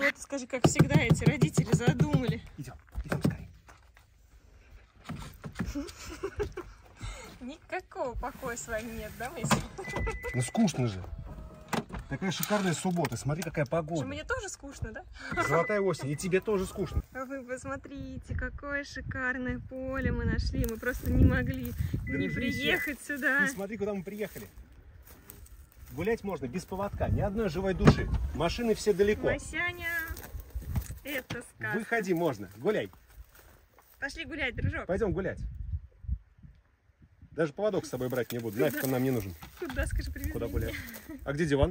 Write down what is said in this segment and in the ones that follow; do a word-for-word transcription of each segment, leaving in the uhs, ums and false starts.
Вот, скажи, как всегда эти родители задумали. Идем, идем скорее. Никакого покоя с вами нет, да, Мэйси? Ну скучно же. Такая шикарная суббота, смотри, какая погода. Что, мне тоже скучно, да? Золотая осень, и тебе тоже скучно. А вы посмотрите, какое шикарное поле мы нашли. Мы просто не могли не приехать сюда. Ты смотри, куда мы приехали. Гулять можно без поводка, ни одной живой души. Машины все далеко. Масяня, это сказка. Выходи, можно, гуляй. Пошли гулять, дружок. Пойдем гулять. Даже поводок с собой брать не буду, нафиг он нам не нужен. Куда, скажи, привезли? Куда гулять? А где диван?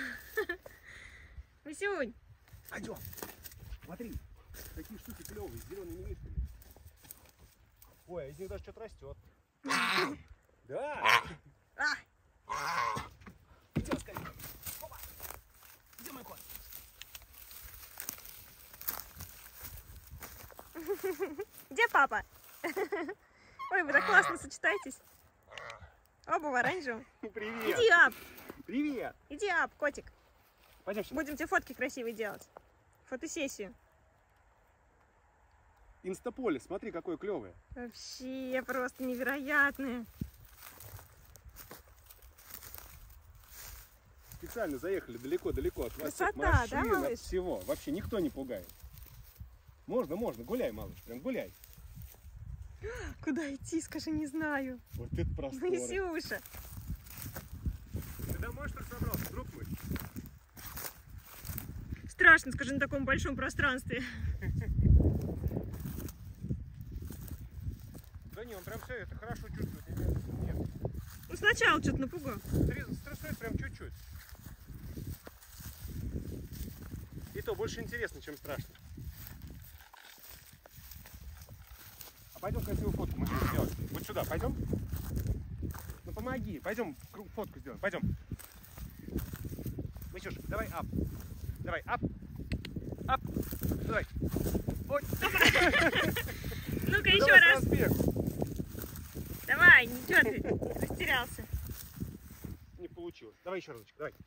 Масюнь. Пойдем. Смотри, такие штуки клевые, с зелеными листьями. Ой, а из них даже что-то растет. Да. Идем скорее. Опа. Где мой кот? Где папа? Ой, вы так классно сочетаетесь. Оба в оранжевом. Привет. Иди ап. Привет. Иди ап, котик. Пойдем сюда. Будем тебе фотки красивые делать. Фотосессию. Инстаполе, смотри, какое клевое. Вообще просто невероятное. Специально заехали далеко-далеко от вас. Красота, машин, да, малыш? от всего. Вообще никто не пугает. Можно, можно. Гуляй, малыш. Прям гуляй. Куда идти, скажи, не знаю. Вот это простор. Масюша. Ты домой, что ли, собрался, друг мой? Страшно, скажи, на таком большом пространстве. Да не, он прям все это хорошо чувствует. Нет. Ну, сначала что-то напугал. Стрессует прям чуть-чуть. И то больше интересно, чем страшно. А пойдем красивую фотку мы будем сделать. Вот сюда, пойдем? Ну помоги, пойдем фотку сделаем, пойдем. Митюш, давай ап. Давай, ап. Ап. Давай. Ой. Ну-ка, еще раз. Давай, ничего ты растерялся. Не получилось. Давай еще разочек, давай.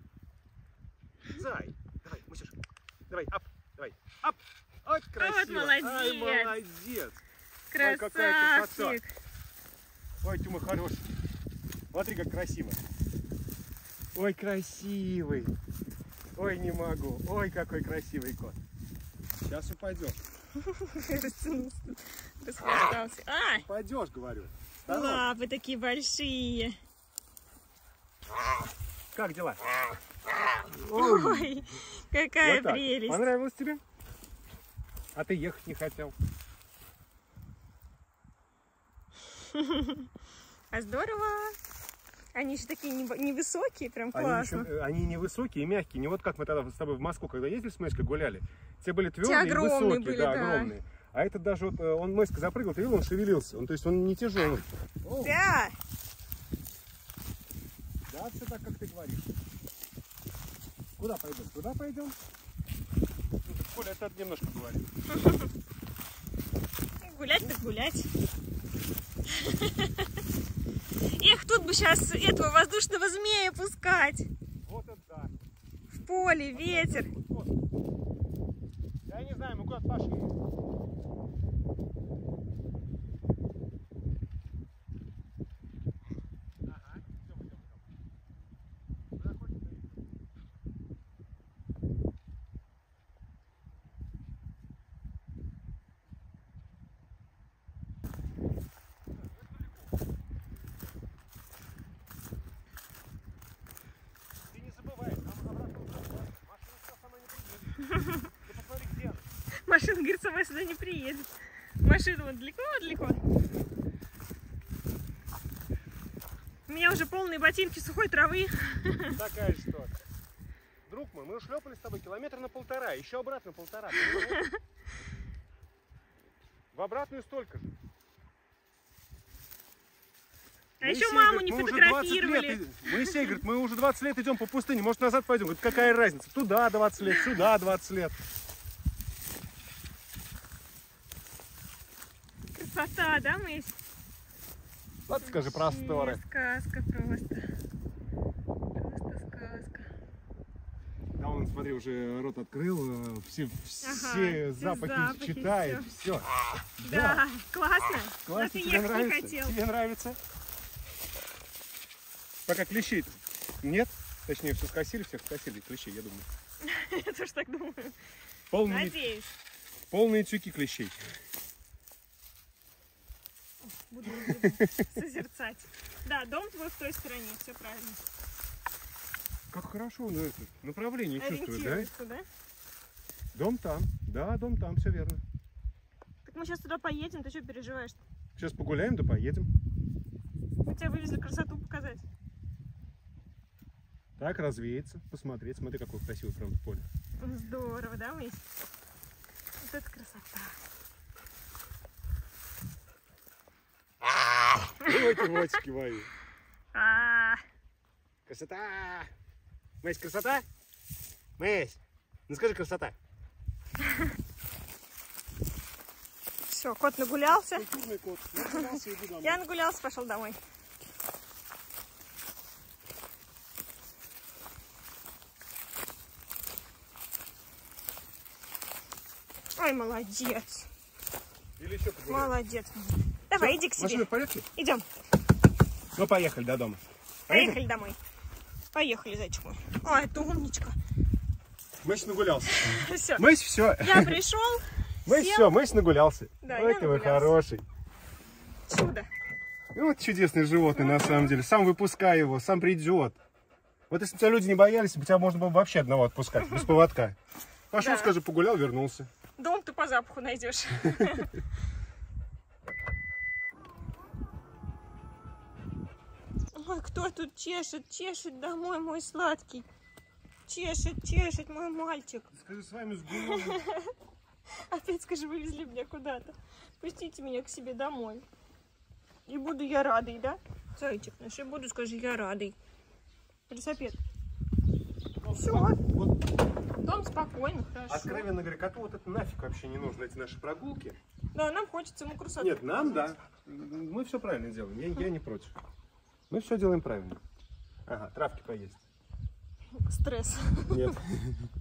Зай. Давай, Митюш. Давай, ап. Давай. Ап. Ой, красиво. Вот молодец. Ай, молодец. Красавчик. Ой, какая красота. Ой, Тёма хороший. Смотри, как красиво. Ой, красивый. Ой, не могу. Ой, какой красивый кот. Сейчас упадешь. Расхвостался. А! Упадешь, говорю. Здорово. Лапы такие большие. Как дела? Ой, какая Вот так. прелесть. Понравилось тебе? А ты ехать не хотел. А здорово. Они еще такие невысокие, прям Они, классно. еще, они невысокие и мягкие. Не вот как мы тогда с тобой в Москву, когда ездили с Мэйской, гуляли. Те были твердые и высокие, были, да, да. огромные. А этот даже вот, он Мэйска запрыгал, ты видел, он шевелился. Он, то есть он не тяжелый. Да. Да, все так, как ты говоришь. Куда пойдем? Туда пойдем? Коля, это немножко говорит. Гулять так гулять. Эх, тут бы сейчас этого воздушного змея пускать. Вот это да. В поле, ветер. Вот, вот. Я не знаю, мы куда-то пошли. Ага, идем, идем, идем. Куда хочешь, да идем. Ты не забывай, нам обратно машина сама не приедет. Ты посмотри, где она. Машина, говорит, сама сюда не приедет. Машина вот далеко-далеко. У меня уже полные ботинки сухой травы. Такая что. Друг мой, мы ушлепали с тобой километр на полтора, еще обратно полтора. В обратную столько же. А еще маму не мы фотографировали. Уже лет, Моисей говорит, мы уже двадцать лет идем по пустыне, может назад пойдем. Говорит, какая разница? Туда двадцать лет, сюда двадцать лет. Красота, да, Мэйс? Вот скажи, просторы. Сказка просто. Просто сказка. Да, он он, смотри, уже рот открыл, э, все, все все запахи, запахи, читает, все. Да, классно. Классно, А ты тебе ехать не нравится? хотел. Тебе нравится? Пока клещей нет, точнее, все скосили, всех скосили клещей, я думаю. Я тоже так думаю. Полные, Надеюсь. полные тюки клещей. Буду созерцать. Да, дом твой в той стороне, все правильно. Как хорошо он это направление чувствует, да? Ориентируется, да? Дом там, да, дом там, все верно. Так мы сейчас туда поедем, ты что переживаешь? Сейчас погуляем, да поедем. Мы тебя вывезли красоту показать. Так, развеяться, посмотреть. Смотри, какое красивое прям поле. Здорово, да, Мись? Вот это красота. Ой, ты мотики мои. А, Красота! Мэсь, красота? Мэсь, ну скажи красота. все, кот нагулялся. Культурный кот. Нагулялся, иду домой. Я нагулялся, пошел домой. Ой, молодец. Или еще погуляем. Молодец. Давай, иди к Машина себе. в порядке? Идем. Ну, поехали до дома. Поехали домой. Поехали, зайчик мой. Ой, это умничка. Мэсь нагулялся. Все. Мэсь, все. Я пришел. Мэсь, сел. все, Мэсь нагулялся. Да, Ой, я ты мой нагулялся. хороший. Чудо. И вот чудесное животное, на самом деле. Сам выпускай его, сам придет. Вот если бы тебя люди не боялись, бы тебя можно было бы вообще одного отпускать, без поводка. Пошел, Да. скажи, погулял, вернулся. Дом ты по запаху найдешь. Ой, кто тут чешет, чешет домой, мой сладкий. Чешет, чешет, мой мальчик. Скажи, с вами сгулялся. Опять скажи, вывезли меня куда-то. Пустите меня к себе домой. И буду я радой, да? Зайчик наш, и буду, скажи, я радой. Лисапед. Все. Вот, Дом спокойно, хорошо. откровенно говоря, коту вот это нафиг вообще не нужно, эти наши прогулки. Да, нам хочется ему красоту. Нет, нам, да. Мы все правильно делаем, я, я не против. Мы все делаем правильно. Ага, травки поесть. Стресс. Нет.